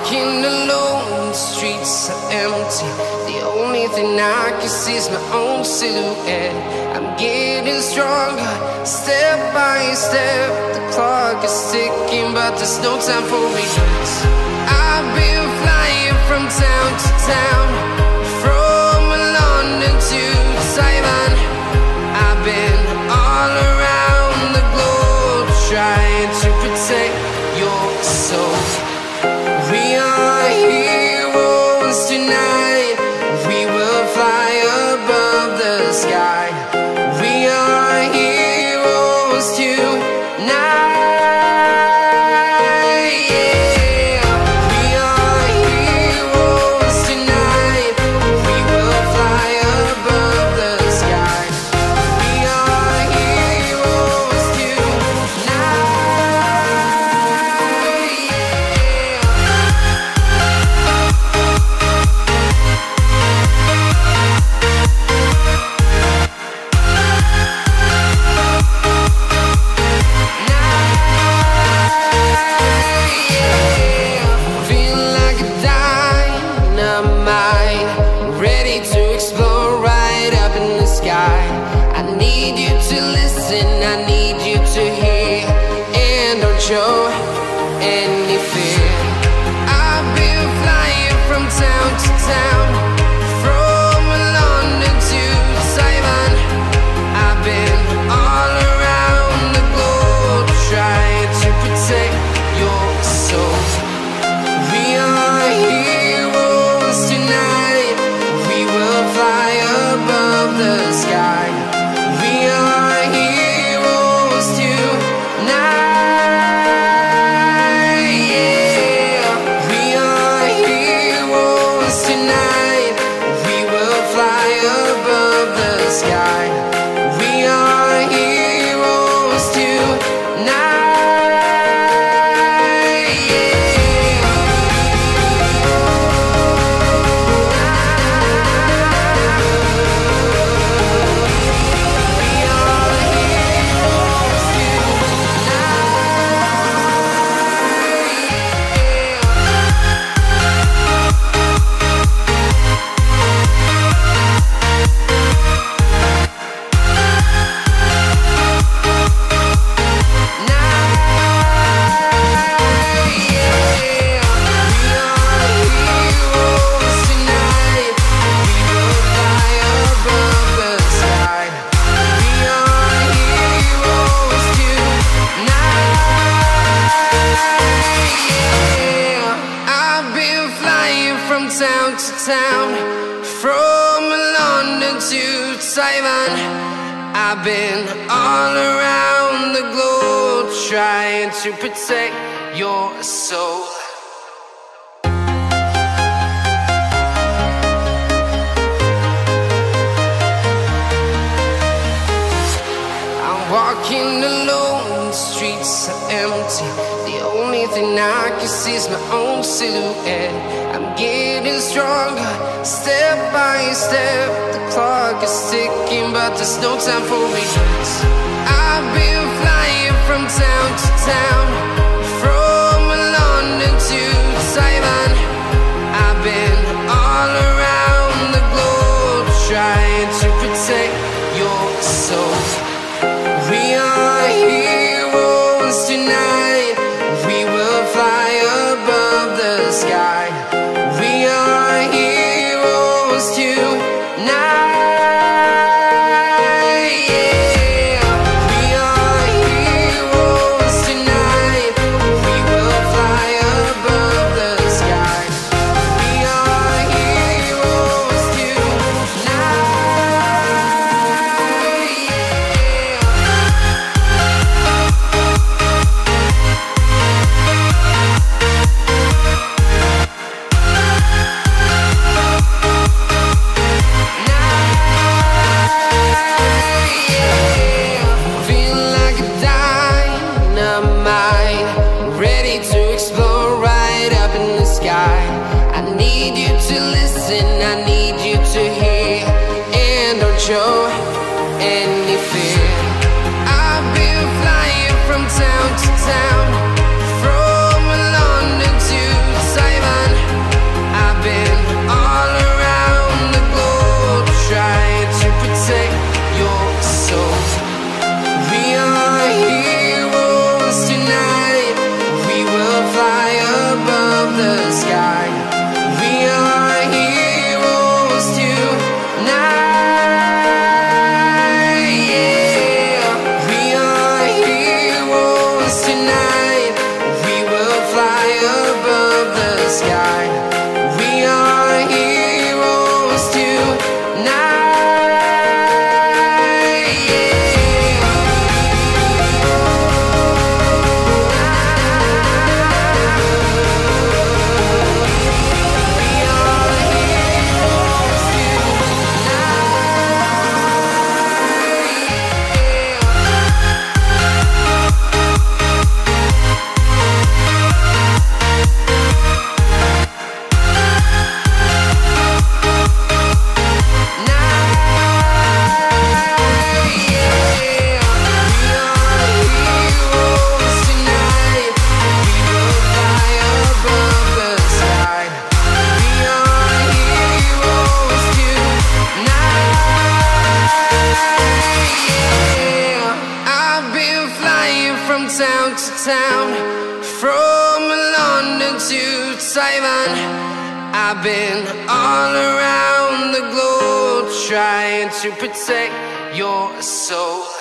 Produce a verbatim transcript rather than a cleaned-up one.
walking alone, the streets are empty. The only thing I can see is my own silhouette. I'm getting stronger, step by step. The clock is ticking, but there's no time for regrets. I've been flying from town to town, from London to Taiwan. I've been all around the globe, trying to protect your soul. We are heroes tonight. We will fly above the sky. We are heroes tonight. Yeah. We are heroes tonight. We will fly above the sky. We are heroes tonight. Show any fear. I've been flying from town to town, from London to Taiwan. I've been all around the globe, trying to protect your soul. We are heroes tonight. We will fly above the sky. We are heroes tonight. Town to town, from London to Taiwan. I've been all around the globe, trying to protect your soul. I'm walking alone, the streets are empty. The only thing I can see is my own silhouette. I'm getting stronger, step by step. The clock is ticking, but there's no time for regrets. I've been flying from town to town, from London to Taiwan. I've been all around the globe, trying to protect your soul. We are heroes tonight. We will fly above the sky. We are heroes tonight. Yeah. We are heroes tonight. We will fly above the sky. We are heroes tonight. Show any fear. I've been flying from town to town, from London to Taiwan. town, from London to Taiwan. I've been all around the globe trying to protect your soul.